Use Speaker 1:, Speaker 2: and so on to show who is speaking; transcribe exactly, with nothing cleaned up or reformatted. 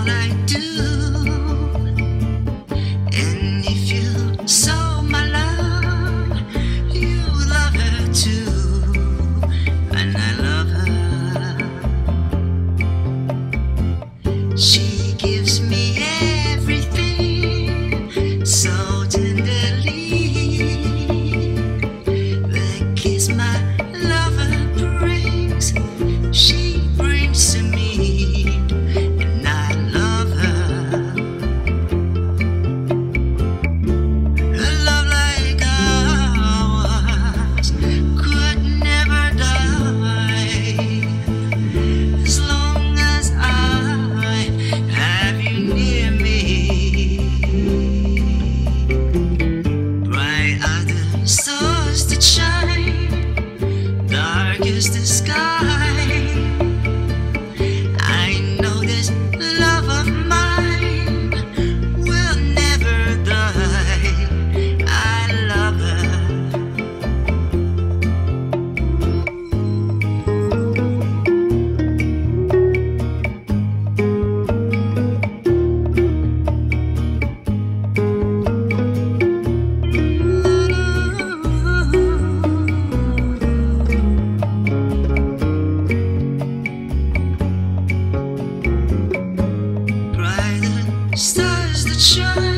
Speaker 1: I do. And if you saw my love, you love her too. And I love her. She gives me everything so tenderly. The kiss my lover brings, she brings to me. And I love her. A love like ours could never die, as long as I have you near me. Bright are the stars that shine, dark is the sky. I know this love of mine will never die. I love her. Brighter stars that shine.